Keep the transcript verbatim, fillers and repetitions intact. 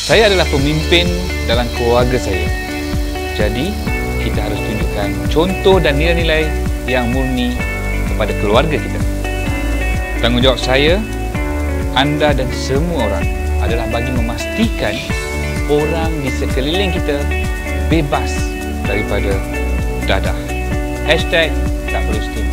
Saya adalah pemimpin dalam keluarga saya. Jadi, kita harus tunjukkan contoh dan nilai-nilai yang murni kepada keluarga kita. Tanggungjawab saya, anda dan semua orang adalah bagi memastikan orang di sekeliling kita bebas daripada dadah. Hashtag tak perlu stigma.